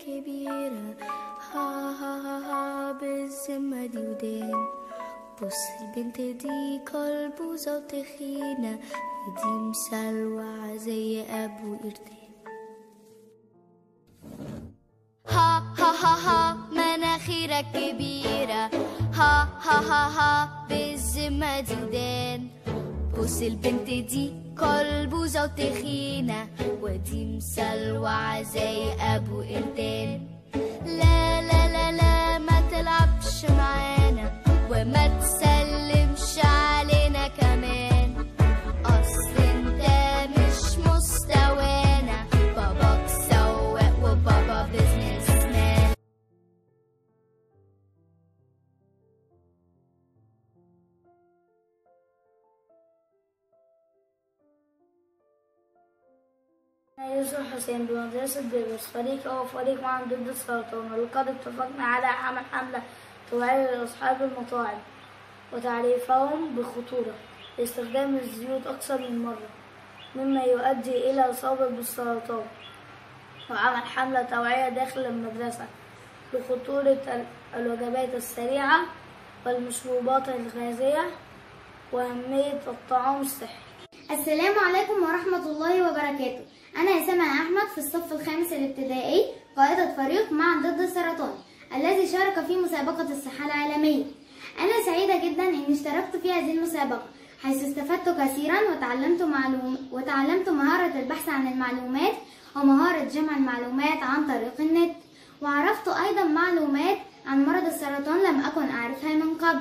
كبيرة، ها ها ها ها بالذمة دي ودان. بص البنت دي كلبوزة وتخينة، ودي مسلوعة زي أبو قردان. ها ها ها ها مناخيرك كبيرة، ها ها ها ها بالذمة دي ودان. بص البنت دي كلبوزة وتخينة، ودي مسلوعة زي أبو قردان. لا لا لا لا ما تلعبش معانا، وما تسلمش علينا كمان، أصل انت مش مستوانا. باباك سواق وبابا بيزنس مان. أنا يوسف حسين بمدرسة بيبرس، فريق أو فريق معا ضد السرطان. ولقد اتفقنا على عمل حملة توعية لأصحاب المطاعم وتعريفهم بالخطورة لاستخدام الزيوت أكثر من مرة، مما يؤدي إلى الإصابة بالسرطان. وعمل حملة توعية داخل المدرسة بخطورة الوجبات السريعة والمشروبات الغازية وأهمية الطعام الصحي. السلام عليكم ورحمة الله وبركاته. أنا يسمى أحمد في الصف الخامس الابتدائي، قائدة فريق معا ضد السرطان الذي شارك في مسابقة الصحة العالمية. أنا سعيدة جدا أني اشتركت في هذه المسابقة، حيث استفدت كثيرا وتعلمت مهارة البحث عن المعلومات ومهارة جمع المعلومات عن طريق النت، وعرفت أيضا معلومات عن مرض السرطان لم أكن أعرفها من قبل،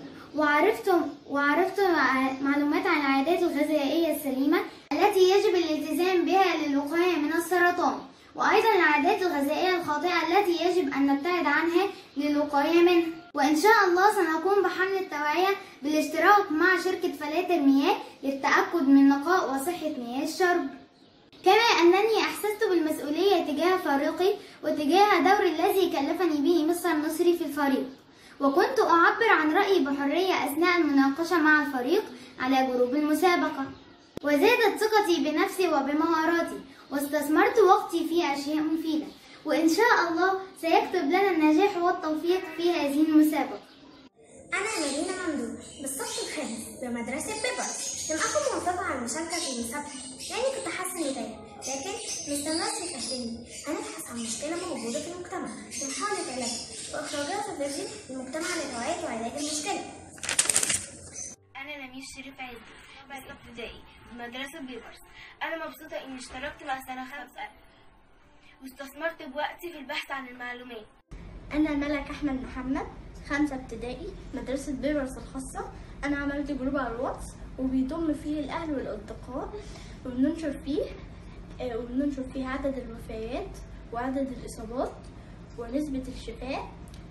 وعرفت معلومات عن العادات الغذائية السليمة التي يجب الالتزام بها للوقاية من السرطان، وأيضا العادات الغذائية الخاطئة التي يجب أن نبتعد عنها للوقاية منها. وإن شاء الله سنقوم بحملة توعية بالاشتراك مع شركة فلاتر مياه للتأكد من نقاء وصحة مياه الشرب. كما أنني أحسست بالمسؤولية تجاه فريقي وتجاه دوري الذي كلفني به مستر نصري في الفريق، وكنت أعبر عن رأيي بحرية أثناء المناقشة مع الفريق على جروب المسابقة. وزادت ثقتي بنفسي وبمهاراتي، واستثمرت وقتي في أشياء مفيدة، وإن شاء الله سيكتب لنا النجاح والتوفيق في هذه المسابقة. أنا مدينة ممدوح بالصف الخامس بمدرسة بيبرس. لم أكن موافقة على المشاركة في المسابقة لأني كنت حاسة إني تايهة، لكن مستر نصري فهمني. هنبحث عن مشكلة موجودة في المجتمع لمحاولة علاجها وإخراجها في فيديو للمجتمع لتوعية وعلاج المشكلة. أنا نمير شريف عيد رابع ابتدائي بمدرسة بيبرس. أنا مبسوطة إني اشتركت مع سنة 5 واستثمرت بوقتي في البحث عن المعلومات. أنا ملك أحمد محمد 5 ابتدائي مدرسة بيبرس الخاصة. أنا عملت جروب على الواتس وبيضم فيه الأهل والأصدقاء، وبننشر فيه عدد الوفيات وعدد الإصابات ونسبة الشفاء،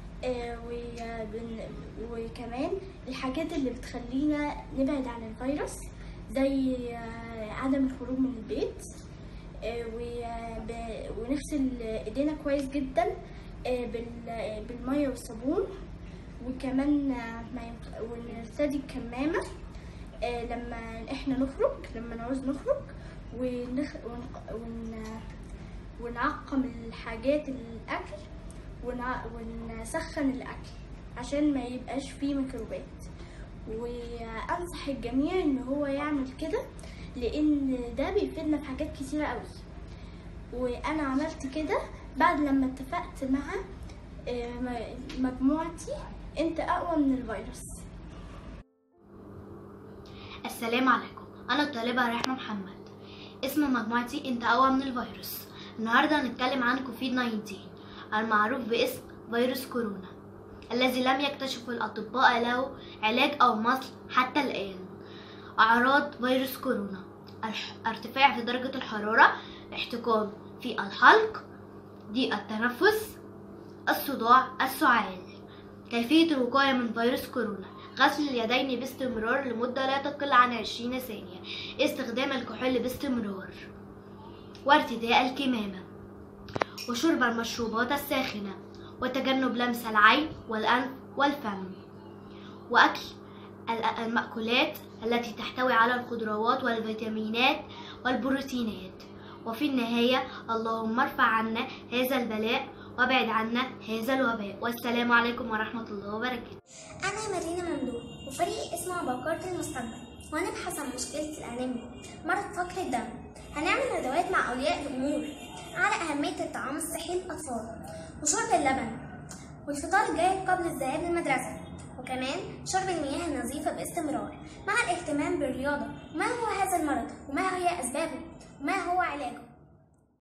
وكمان الحاجات اللي بتخلينا نبعد عن الفيروس زي عدم الخروج من البيت، ونغسل ايدينا كويس جدا بالميه والصابون، وكمان ونرتدي الكمامه لما احنا نخرج، لما نعوز نخرج، ونعقم الحاجات الاكل، ونسخن الاكل عشان ما يبقاش فيه ميكروبات. وانصح الجميع ان هو يعمل كده لان ده بيفيدنا في حاجات كتيره قوي. وانا عملت كده بعد لما اتفقت مع مجموعتي انت اقوى من الفيروس. السلام عليكم، انا الطالبه رحمه محمد. اسم مجموعتي انت اقوى من الفيروس. النهارده هنتكلم عن كوفيد 19 المعروف باسم فيروس كورونا، الذي لم يكتشف الأطباء له علاج أو مصل حتى الآن. أعراض فيروس كورونا: ارتفاع في درجة الحرارة، احتقان في الحلق، ضيق التنفس، الصداع، السعال. كيفية الوقاية من فيروس كورونا: غسل اليدين باستمرار لمدة لا تقل عن 20 ثانية، استخدام الكحول باستمرار، وارتداء الكمامة، وشرب المشروبات الساخنة، وتجنب لمس العين والأنف والفم، وأكل المأكولات التي تحتوي على الخضروات والفيتامينات والبروتينات. وفي النهاية اللهم ارفع عنا هذا البلاء وابعد عنا هذا الوباء. والسلام عليكم ورحمة الله وبركاته. أنا مارينا ممدوح وفريقي اسمه عباقرة المستقبل، وهنبحث عن مشكلة الأنيميا مرض فقر الدم. هنعمل ندوات مع أولياء الأمور على أهمية الطعام الصحي للأطفال وشرب اللبن والفطار الجيد قبل الذهاب للمدرسة، وكمان شرب المياه النظيفة باستمرار مع الاهتمام بالرياضة. ما هو هذا المرض وما هي أسبابه وما هو علاجه؟